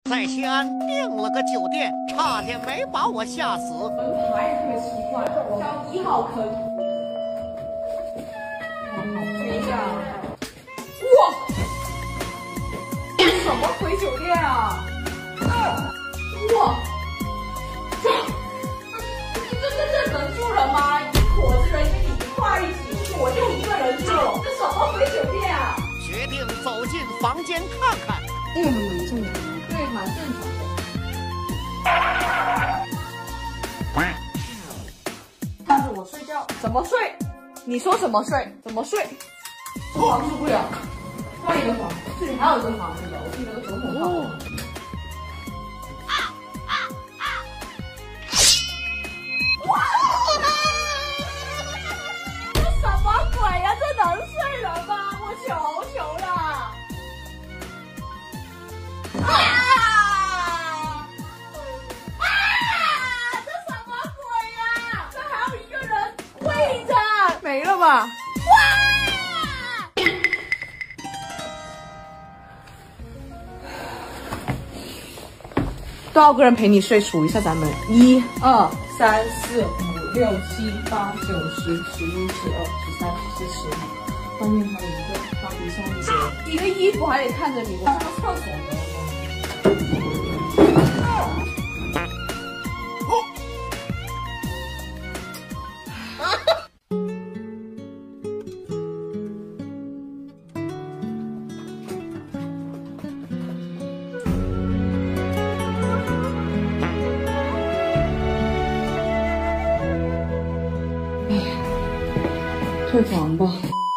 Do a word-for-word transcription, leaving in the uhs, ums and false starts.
在西安订了个酒店，差点没把我吓死。 门牌特别奇怪，叫一号坑。对呀，哇，什么鬼酒店啊？哇，这这这这能住人吗？一伙子人跟你一块一起，我就一个人住，这什么鬼酒店啊？ 决定走进房间看看。 这个蛮正常的，对，蛮正常的。看着我睡觉，怎么睡？你说怎么睡？怎么睡？这房住不了，换一个房。这里还有一个房子的，我记得个总统套房。哇！这什么鬼呀？这能睡人吗？我求求了！啊！啊！这什么鬼呀？这还有一个人跪着，没了吧？哇！多少个人陪你睡？数一下咱们：一、二、三、四、五、六、七、八、九、十、十一、十二、十三、十四、十五。外面还有一个，他比上一个。一个衣服还得看着你，我上厕所呢。退房吧。